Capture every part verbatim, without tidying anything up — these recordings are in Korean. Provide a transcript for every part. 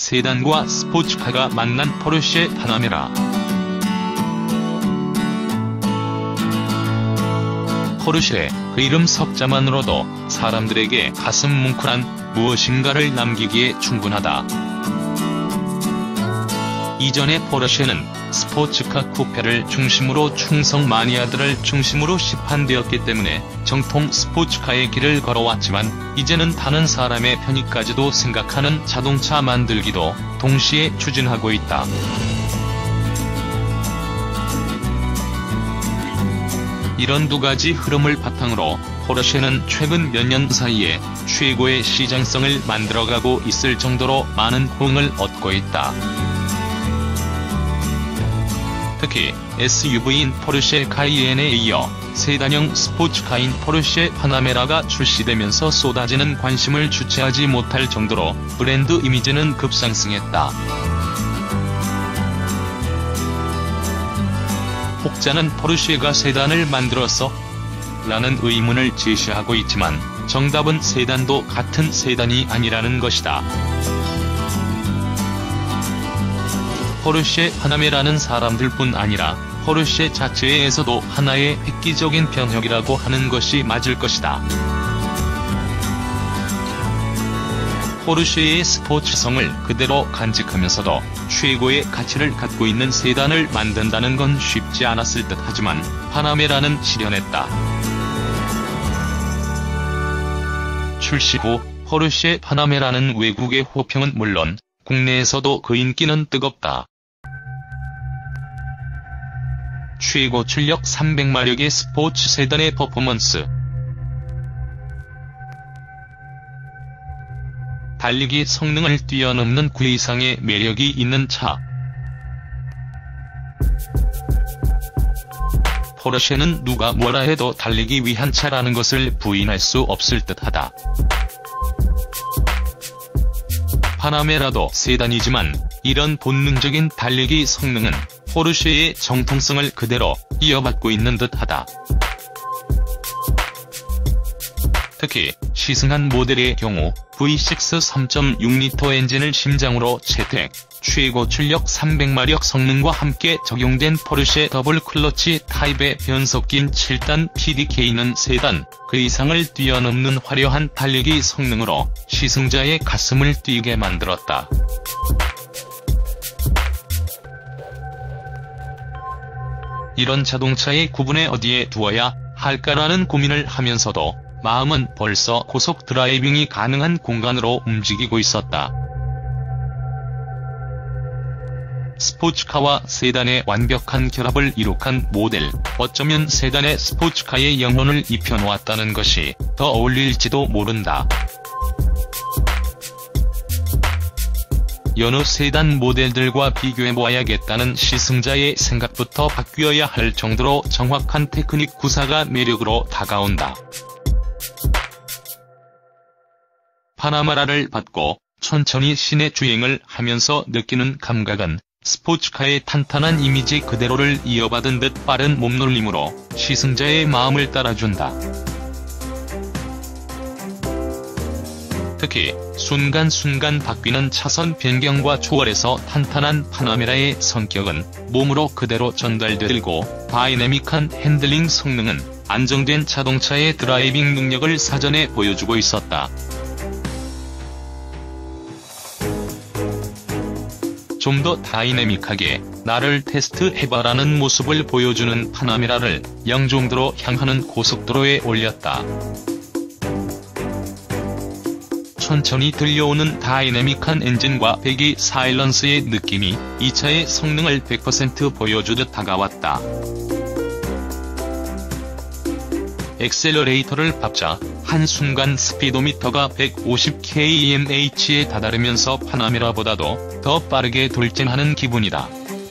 세단과 스포츠카가 만난 포르쉐 파나메라. 포르쉐, 그 이름 석자만으로도 사람들에게 가슴 뭉클한 무엇인가를 남기기에 충분하다. 이전의 포르쉐는 스포츠카 쿠페를 중심으로 충성 마니아들을 중심으로 시판되었기 때문에 정통 스포츠카의 길을 걸어왔지만, 이제는 타는 사람의 편의까지도 생각하는 자동차 만들기도 동시에 추진하고 있다. 이런 두 가지 흐름을 바탕으로 포르쉐는 최근 몇 년 사이에 최고의 시장성을 만들어가고 있을 정도로 많은 호응을 얻고 있다. 특히 에스유브이인 포르쉐 카이엔에 이어 세단형 스포츠카인 포르쉐 파나메라가 출시되면서 쏟아지는 관심을 주체하지 못할 정도로 브랜드 이미지는 급상승했다. 혹자는 포르쉐가 세단을 만들었어? 라는 의문을 제시하고 있지만, 정답은 세단도 같은 세단이 아니라는 것이다. 포르쉐 파나메라는 사람들뿐 아니라 포르쉐 자체에서도 하나의 획기적인 변혁이라고 하는 것이 맞을 것이다. 포르쉐의 스포츠성을 그대로 간직하면서도 최고의 가치를 갖고 있는 세단을 만든다는 건 쉽지 않았을 듯하지만, 파나메라는 실현했다. 출시 후 포르쉐 파나메라는 외국의 호평은 물론 국내에서도 그 인기는 뜨겁다. 최고 출력 삼백 마력의 스포츠 세단의 퍼포먼스. 달리기 성능을 뛰어넘는 그 이상의 매력이 있는 차. 포르쉐는 누가 뭐라 해도 달리기 위한 차라는 것을 부인할 수 없을 듯하다. 파나메라도 세단이지만 이런 본능적인 달리기 성능은 포르쉐의 정통성을 그대로 이어받고 있는 듯하다. 특히 시승한 모델의 경우 브이 식스 삼 점 육 리터 엔진을 심장으로 채택, 최고 출력 삼백 마력 성능과 함께 적용된 포르쉐 더블 클러치 타입의 변속기인 칠 단 피디케이는 세단 그 이상을 뛰어넘는 화려한 달리기 성능으로 시승자의 가슴을 뛰게 만들었다. 이런 자동차의 구분에 어디에 두어야 할까라는 고민을 하면서도 마음은 벌써 고속 드라이빙이 가능한 공간으로 움직이고 있었다. 스포츠카와 세단의 완벽한 결합을 이룩한 모델, 어쩌면 세단의 스포츠카의 영혼을 입혀놓았다는 것이 더 어울릴지도 모른다. 여느 세단 모델들과 비교해보아야겠다는 시승자의 생각부터 바뀌어야 할 정도로 정확한 테크닉 구사가 매력으로 다가온다. 파나메라를 받고 천천히 시내 주행을 하면서 느끼는 감각은 스포츠카의 탄탄한 이미지 그대로를 이어받은 듯 빠른 몸놀림으로 시승자의 마음을 따라준다. 특히 순간순간 바뀌는 차선 변경과 초월에서 탄탄한 파나메라의 성격은 몸으로 그대로 전달되고, 다이내믹한 핸들링 성능은 안정된 자동차의 드라이빙 능력을 사전에 보여주고 있었다. 좀 더 다이내믹하게 나를 테스트해봐라는 모습을 보여주는 파나메라를 영종도로 향하는 고속도로에 올렸다. 천천히 들려오는 다이내믹한 엔진과 배기 사일런스의 느낌이 이 차의 성능을 백 퍼센트 보여주듯 다가왔다. 엑셀러레이터를 밟자 한순간 스피도미터가 백오십 킬로미터/시에 다다르면서 파나메라보다도 더 빠르게 돌진하는 기분이다.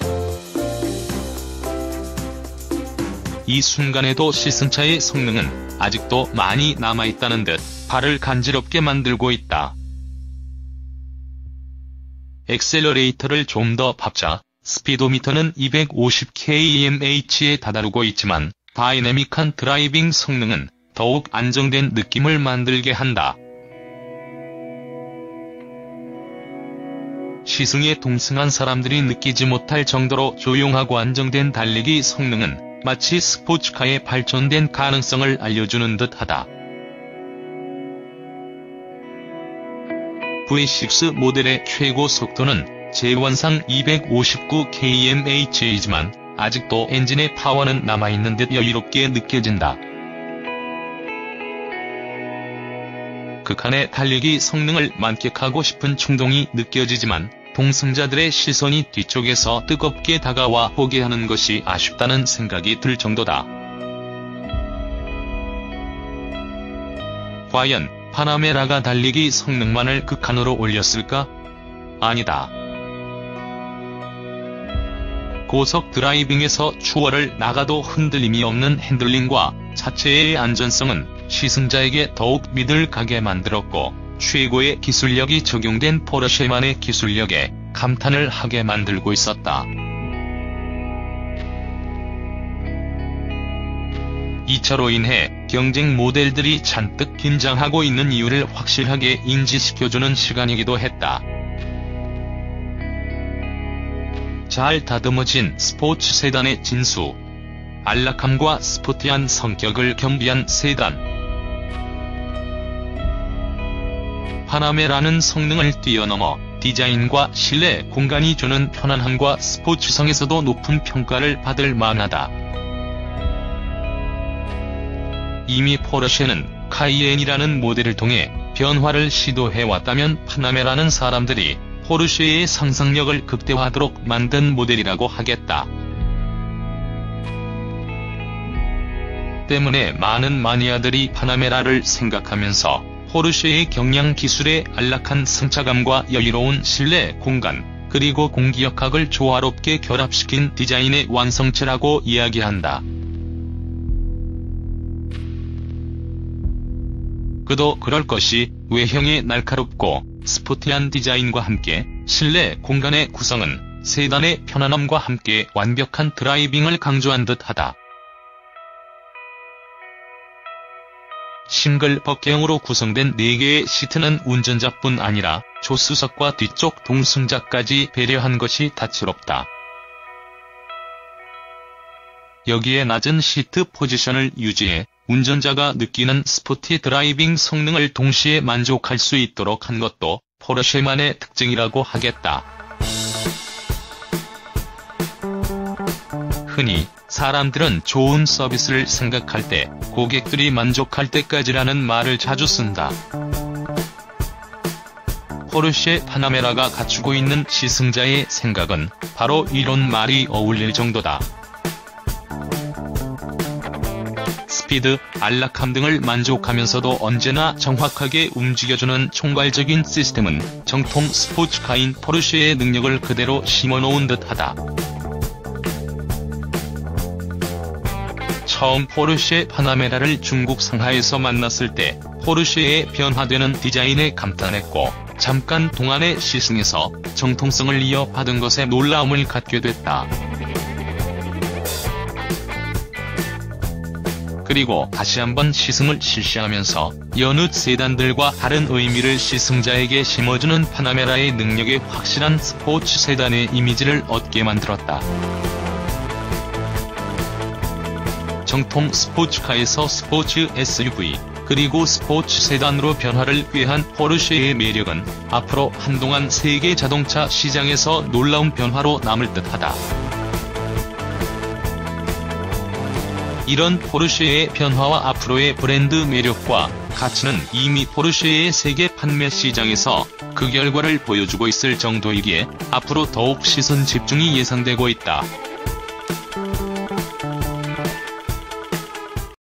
이 순간에도 시승차의 성능은 아직도 많이 남아있다는 듯 발을 간지럽게 만들고 있다. 엑셀러레이터를 좀 더 밟자 스피도미터는 이백오십 킬로미터/시에 다다르고 있지만, 다이내믹한 드라이빙 성능은 더욱 안정된 느낌을 만들게 한다. 시승에 동승한 사람들이 느끼지 못할 정도로 조용하고 안정된 달리기 성능은 마치 스포츠카의 발전된 가능성을 알려주는 듯하다. 브이 식스 모델의 최고 속도는 제원상 이백오십구 킬로미터/시간이지만 아직도 엔진의 파워는 남아있는 듯 여유롭게 느껴진다. 극한의 달리기 성능을 만끽하고 싶은 충동이 느껴지지만 동승자들의 시선이 뒤쪽에서 뜨겁게 다가와 보게 하는 것이 아쉽다는 생각이 들 정도다. 과연 파나메라가 달리기 성능만을 극한으로 올렸을까? 아니다. 고속 드라이빙에서 추월을 나가도 흔들림이 없는 핸들링과 자체의 안전성은 시승자에게 더욱 믿을 가게 만들었고, 최고의 기술력이 적용된 포르쉐만의 기술력에 감탄을 하게 만들고 있었다. 이 차로 인해 경쟁 모델들이 잔뜩 긴장하고 있는 이유를 확실하게 인지시켜주는 시간이기도 했다. 잘 다듬어진 스포츠 세단의 진수, 안락함과 스포티한 성격을 겸비한 세단. 파나메라는 성능을 뛰어넘어 디자인과 실내 공간이 주는 편안함과 스포츠성에서도 높은 평가를 받을 만하다. 이미 포르쉐는 카이엔이라는 모델을 통해 변화를 시도해왔다면 파나메라는 사람들이 포르쉐의 상상력을 극대화하도록 만든 모델이라고 하겠다. 때문에 많은 마니아들이 파나메라를 생각하면서 포르쉐의 경량 기술의 안락한 승차감과 여유로운 실내 공간, 그리고 공기역학을 조화롭게 결합시킨 디자인의 완성체라고 이야기한다. 그도 그럴 것이 외형의 날카롭고 스포티한 디자인과 함께 실내 공간의 구성은 세단의 편안함과 함께 완벽한 드라이빙을 강조한 듯하다. 싱글 버경으로 구성된 네 개의 시트는 운전자뿐 아니라 조수석과 뒤쪽 동승자까지 배려한 것이 다채롭다. 여기에 낮은 시트 포지션을 유지해 운전자가 느끼는 스포티 드라이빙 성능을 동시에 만족할 수 있도록 한 것도 포르쉐만의 특징이라고 하겠다. 흔히 사람들은 좋은 서비스를 생각할 때 고객들이 만족할 때까지라는 말을 자주 쓴다. 포르쉐 파나메라가 갖추고 있는 시승자의 생각은 바로 이런 말이 어울릴 정도다. 스피드, 안락함 등을 만족하면서도 언제나 정확하게 움직여주는 총괄적인 시스템은 정통 스포츠카인 포르쉐의 능력을 그대로 심어놓은 듯하다. 처음 포르쉐 파나메라를 중국 상하이에서 만났을 때 포르쉐의 변화되는 디자인에 감탄했고, 잠깐 동안의 시승에서 정통성을 이어받은 것에 놀라움을 갖게 됐다. 그리고 다시 한번 시승을 실시하면서 여느 세단들과 다른 의미를 시승자에게 심어주는 파나메라의 능력에 확실한 스포츠 세단의 이미지를 얻게 만들었다. 정통 스포츠카에서 스포츠 에스유브이, 그리고 스포츠 세단으로 변화를 꾀한 포르쉐의 매력은 앞으로 한동안 세계 자동차 시장에서 놀라운 변화로 남을 듯하다. 이런 포르쉐의 변화와 앞으로의 브랜드 매력과 가치는 이미 포르쉐의 세계 판매 시장에서 그 결과를 보여주고 있을 정도이기에 앞으로 더욱 시선 집중이 예상되고 있다.